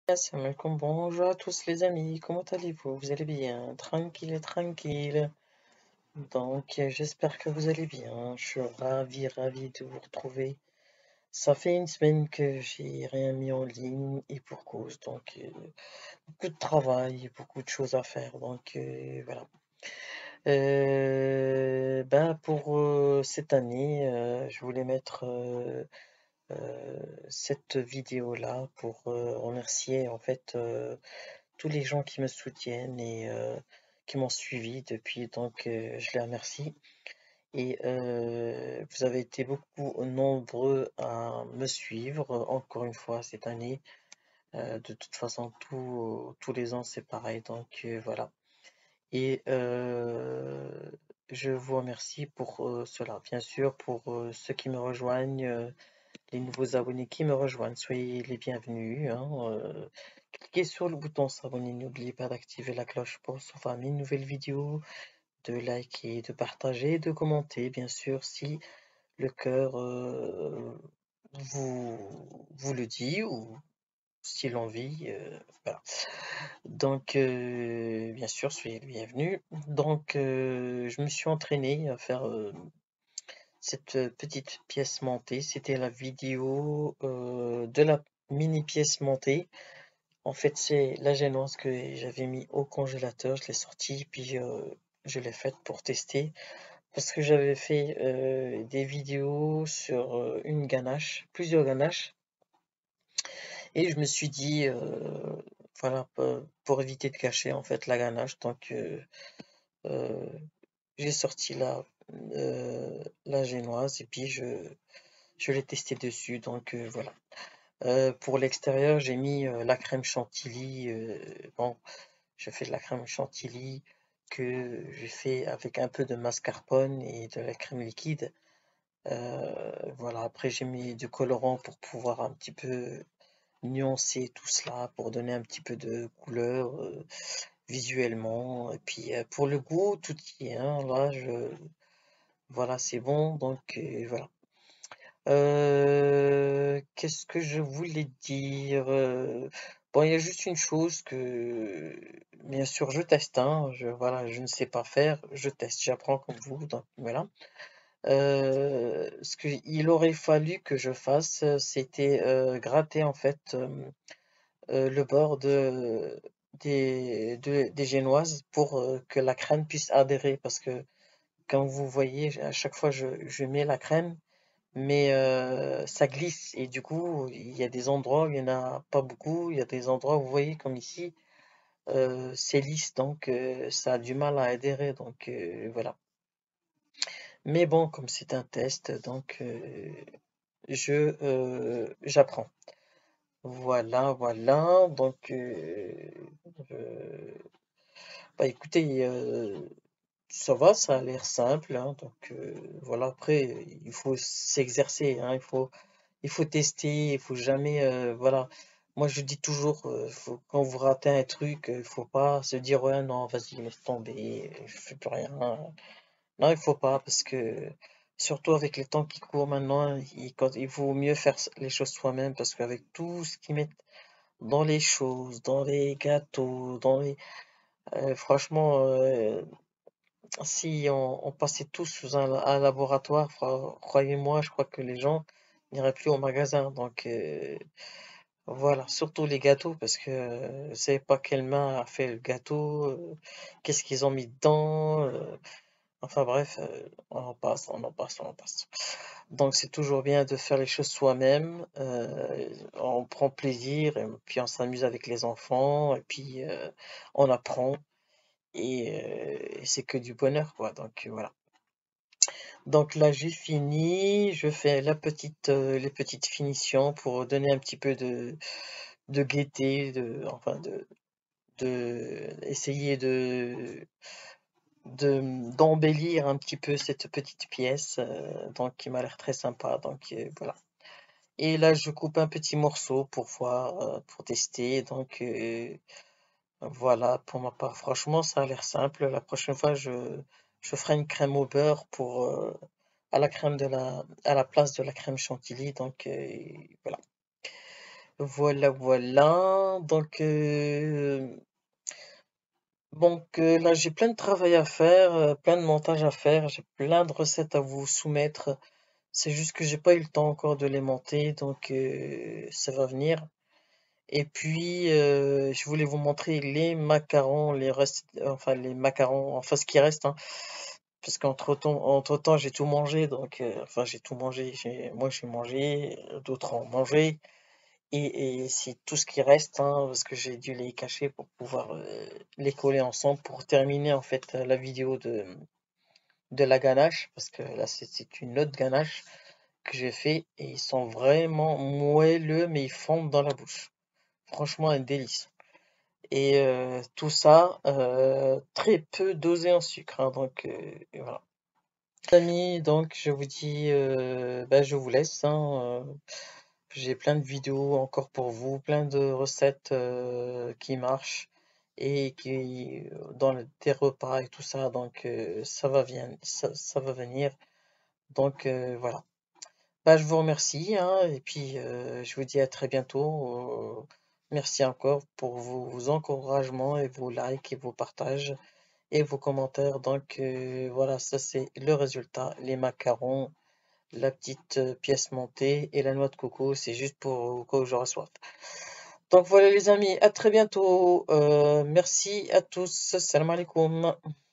Assalamu alaikum, bonjour à tous les amis, comment allez-vous? Vous allez bien? Tranquille, tranquille. J'espère que vous allez bien. Je suis ravi de vous retrouver. Ça fait une semaine que j'ai rien mis en ligne et pour cause. Beaucoup de travail, beaucoup de choses à faire. Voilà. Pour cette année, je voulais mettre cette vidéo-là pour remercier en fait tous les gens qui me soutiennent et qui m'ont suivi depuis, je les remercie. Et vous avez été beaucoup nombreux à me suivre encore une fois cette année. De toute façon, tous les ans c'est pareil, voilà. Et je vous remercie pour cela. Bien sûr, pour ceux qui me rejoignent, les nouveaux abonnés qui me rejoignent, soyez les bienvenus, hein, cliquez sur le bouton s'abonner, n'oubliez pas d'activer la cloche pour recevoir mes nouvelles vidéos, de liker, de partager, de commenter, bien sûr, si le cœur vous le dit ou si l'envie, voilà. Bien sûr, soyez les bienvenus. Je me suis entraîné à faire cette petite pièce montée. C'était la vidéo de la mini pièce montée. En fait, c'est la génoise que j'avais mis au congélateur. Je l'ai sortie, puis je l'ai faite pour tester. Parce que j'avais fait des vidéos sur une ganache, plusieurs ganaches. Et je me suis dit, voilà, pour éviter de cacher en fait la ganache, euh, j'ai sorti la génoise et puis je l'ai testé dessus. Voilà. Pour l'extérieur, j'ai mis la crème chantilly. Bon, je fais de la crème chantilly que j'ai fait avec un peu de mascarpone et de la crème liquide. Voilà, après j'ai mis du colorant pour pouvoir un petit peu nuancer tout cela, pour donner un petit peu de couleur visuellement. Et puis pour le goût, tout y est, hein. Voilà, c'est bon. Voilà. Qu'est-ce que je voulais dire? Bon, il y a juste une chose que, bien sûr, je teste, hein, voilà, je ne sais pas faire, je teste, j'apprends comme vous, donc voilà. Ce qu'il aurait fallu que je fasse, c'était gratter en fait le bord des génoises pour que la crème puisse adhérer, parce que quand vous voyez, à chaque fois je mets la crème, mais ça glisse et du coup, il y a des endroits où il y en a pas beaucoup, il y a des endroits où vous voyez comme ici, c'est lisse ça a du mal à adhérer voilà. Mais bon, comme c'est un test, j'apprends. Voilà. Euh, Bah écoutez, ça va, ça a l'air simple, hein, voilà. Après, il faut s'exercer, hein, il faut tester, il faut jamais, voilà. Moi, je dis toujours, quand vous ratez un truc, il faut pas se dire, ouais, non, vas-y, laisse tomber, je fais plus rien. Non, il faut pas, parce que, surtout avec les temps qui courent maintenant, il vaut mieux faire les choses soi-même, parce qu'avec tout ce qu'ils mettent dans les choses, dans les gâteaux, franchement, si on passait tous sous un laboratoire, croyez-moi, je crois que les gens n'iraient plus au magasin. Voilà, surtout les gâteaux, parce que je sais pas quelle main a fait le gâteau, qu'est-ce qu'ils ont mis dedans. Enfin bref, on en passe. Donc c'est toujours bien de faire les choses soi-même. On prend plaisir, et puis on s'amuse avec les enfants, et puis on apprend, et c'est que du bonheur, quoi. Voilà. Donc là, j'ai fini. Je fais les petites finitions pour donner un petit peu de gaieté, essayer d'embellir un petit peu cette petite pièce, qui m'a l'air très sympa. Voilà. Et là, je coupe un petit morceau pour voir, pour tester. Voilà, pour ma part, franchement, ça a l'air simple. La prochaine fois, je ferai une crème au beurre à la place de la crème chantilly. Voilà. Voilà, voilà. Là, j'ai plein de travail à faire, plein de montage à faire, j'ai plein de recettes à vous soumettre. C'est juste que j'ai pas eu le temps encore de les monter, ça va venir. Et puis, je voulais vous montrer les macarons, les restes, enfin les macarons, enfin ce qui reste, hein, parce qu'entre-temps, j'ai tout mangé, enfin j'ai tout mangé, moi j'ai mangé, d'autres ont mangé, et c'est tout ce qui reste, hein, parce que j'ai dû les cacher pour pouvoir les coller ensemble pour terminer en fait la vidéo de la ganache, parce que là c'est une autre ganache que j'ai fait, et ils sont vraiment moelleux, mais ils fondent dans la bouche. Franchement, un délice. Et tout ça, très peu dosé en sucre, hein, et voilà. Les amis, donc je vous dis, je vous laisse, hein, j'ai plein de vidéos encore pour vous, plein de recettes qui marchent et qui des repas et tout ça, ça va venir. Voilà. Je vous remercie, hein, et puis je vous dis à très bientôt. Merci encore pour vos encouragements et vos likes et vos partages et vos commentaires. Voilà, ça c'est le résultat. Les macarons, la petite pièce montée et la noix de coco, c'est juste pour quand j'aurai soif. Donc voilà les amis, à très bientôt. Merci à tous. Salam alaikum.